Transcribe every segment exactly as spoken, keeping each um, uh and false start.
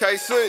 K C.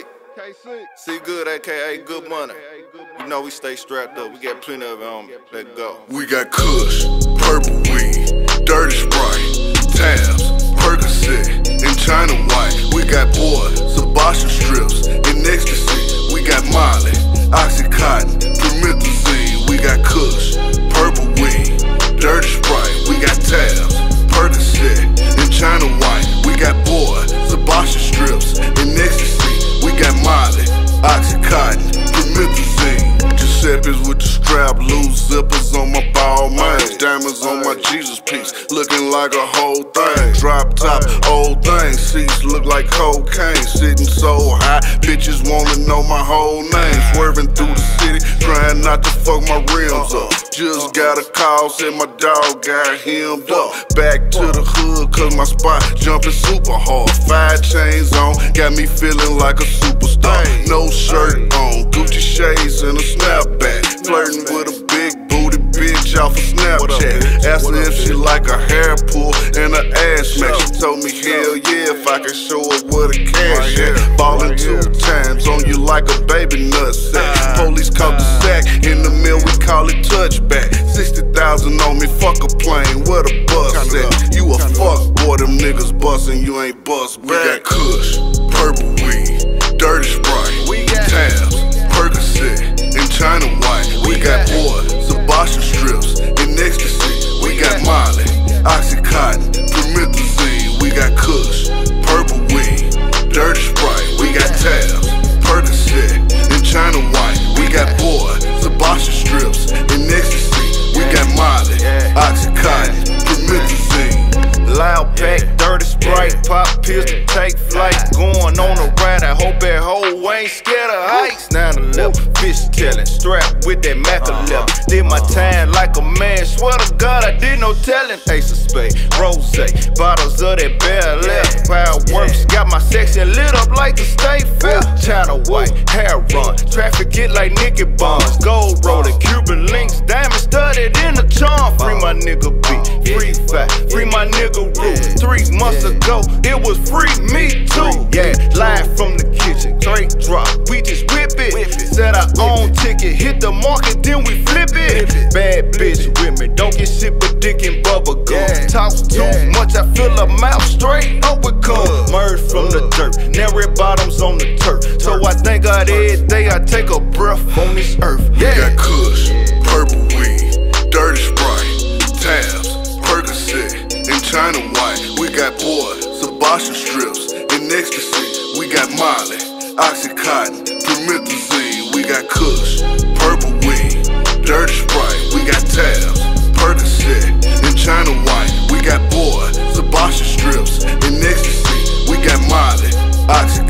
C Good, aka Good Money. You know we stay strapped up. We got plenty of it on me. Let's go. We got Kush, Purple Weed, Dirty Sprite, Tabs, Percocet, and China White. We got Boy, Sebastian Strips, and Ecstasy. We got Molly, Oxycontin, Promethazine. We got Kush, Purple Weed, Dirty Sprite. We got Tabs, Percocet, and China White. We got Boy, Sebastian Strips, and Ecstasy. We got Molly, Oxycontin, Promethazine. Giuseppe's with the strap, loose zippers on my ball mains, diamonds on my Jesus piece, looking like a whole thing. Drop top, old thing, seats look like cocaine, sitting so high, bitches wanna know my whole name. Swerving through the city, trying not to fuck my rims up. Just got a call, said my dog got hemmed up. Back to the hood, cause my spot jumping super hard. Five chains on, got me feeling like a superstar. No shirt on, Gucci shades and a snapback. Flirting with a big booty bitch off of Snapchat. Asked her if she like a hair pull and an ass smack. She told me hell yeah if I can show her where the cash at. Ballin' two times on you like a baby nutsack. Police caught the sack, in the mill we call it touchback. Sixty thousand on me, fuck a plane, where the bus at? You a fuck boy, them niggas bustin', you ain't bust back. We got Kush, Purple Weed, Dirty Sprite, Tabs, Percocet, and China White. We got Boy, Sebastian Strips, and Ecstasy. We got Molly, Oxycontin, Promethazine. We got Kush, Purple Weed, Dirty Sprite. We got Tabs, Percocet, and China White. We got Boy, Sebastian Strips, and Ecstasy. We got Molly, Oxycontin, Promethazine. Loud pack, dirty Sprite, pop pills to take flight. Going on a ride, I hope that hoe ain't scared of heights. nine eleven, fish telling, strapped with that Mac eleven. Did my time like a man, swear to God I did no telling. Ace of spade, rose, bottles of that Bel Air. Fireworks, got my section lit up like the state fair. China White, hair run, traffic get like Nicky Bonds. Gold rolling, Cuban links, diamond studded in the charm. Free my nigga B, free fat, free my nigga Root. Three months ago, it was free me too. Yeah, live from the kitchen, straight drop, we just whip it. Set our own ticket, hit the market, then we flip it. Bad bitch with me, don't get shit but dick and bubble gum. Talk too much, I fill her mouth straight up with cum. Merge from the dirt, now red bottoms on the turf. So I thank God every day I take a breath on this earth. Yeah. We got Kush, Purple Weed, Dirty Sprite, Tabs, Percocet, and China White. We got Boy, Sebastian Strips, and Ecstasy. We got Molly, Oxycontin, Promethazine. We got Kush, Purple Weed, Dirty Sprite. We got Tabs, Percocet, and China White. We got Boy, Sebastian Strips, and Ecstasy. We got Molly, Oxycontin.